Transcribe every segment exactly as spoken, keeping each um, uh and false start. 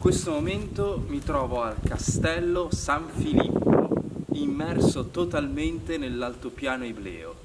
questo momento mi trovo al Castello San Filippo, immerso totalmente nell'altopiano ibleo.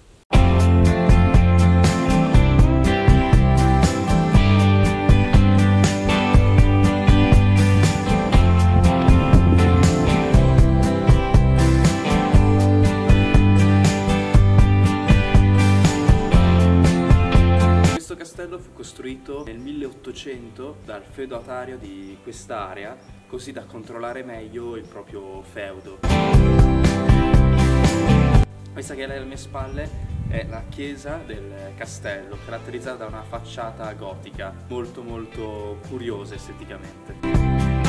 Questo castello fu costruito nel milleottocento dal feudatario di quest'area, così da controllare meglio il proprio feudo. Questa che è alle mie spalle è la chiesa del castello, caratterizzata da una facciata gotica, molto molto curiosa esteticamente.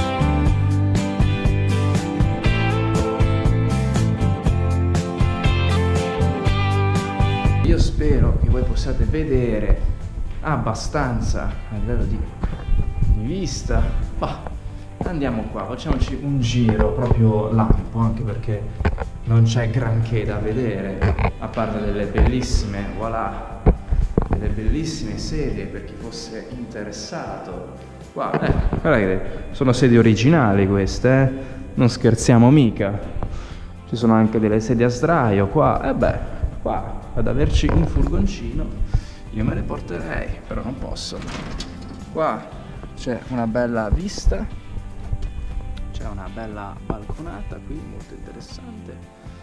Io spero che voi possiate vedere abbastanza a livello di, di vista. Bah, andiamo qua, facciamoci un giro proprio lampo, anche perché non c'è granché da vedere, a parte delle bellissime, voilà, delle bellissime sedie per chi fosse interessato. Qua, eh, guarda che sono sedie originali queste, eh? Non scherziamo mica. Ci sono anche delle sedie a sdraio qua, e eh beh, qua ad averci un furgoncino io me le porterei, però non posso. Qua c'è una bella vista, c'è una bella balconata qui, molto interessante.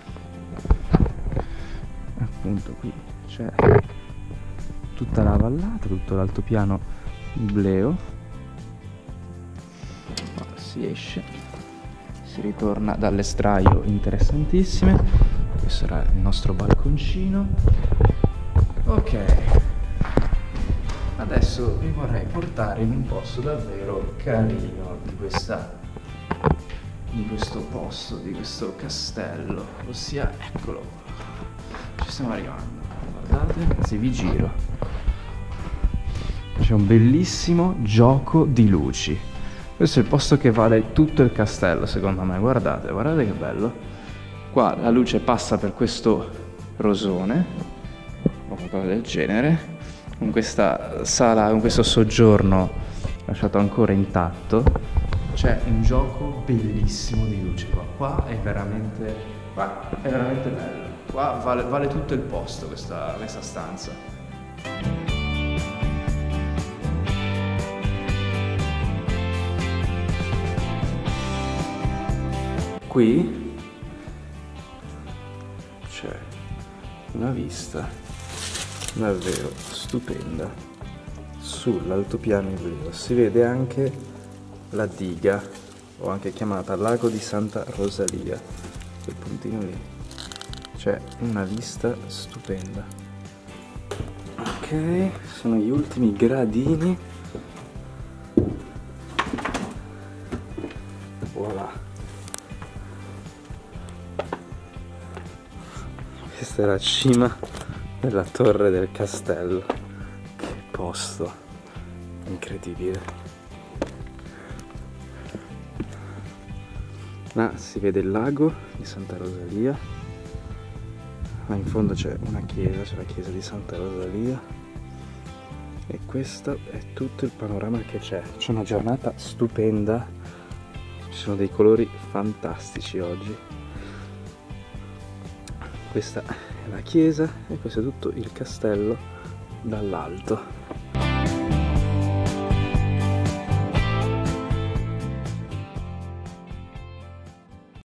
Appunto qui c'è tutta la vallata, tutto l'altopiano ibleo. Qua si esce, si ritorna dalle sdraio interessantissime. Questo sarà il nostro balconcino. Ok, adesso vi vorrei portare in un posto davvero carino di questa di questo posto, di questo castello, ossia, eccolo, ci stiamo arrivando, guardate, anzi vi giro, c'è un bellissimo gioco di luci. Questo è il posto che vale tutto il castello secondo me, guardate, guardate che bello. Qua la luce passa per questo rosone o qualcosa del genere, con questa sala, con questo soggiorno lasciato ancora intatto. C'è un gioco bellissimo di luce qua, qua è veramente, qua è veramente bello, qua vale, vale tutto il posto questa, questa stanza. Qui c'è una vista davvero stupenda sull'altopiano ibleo, si vede anche la diga, o anche chiamata Lago di Santa Rosalia, quel puntino lì, c'è una vista stupenda. Ok, sono gli ultimi gradini, voilà. Questa è la cima della torre del castello, che posto incredibile. Là si vede il lago di Santa Rosalia, là in fondo c'è una chiesa, c'è la chiesa di Santa Rosalia, e questo è tutto il panorama che c'è. C'è una giornata stupenda, ci sono dei colori fantastici oggi. Questa è la chiesa e questo è tutto il castello dall'alto.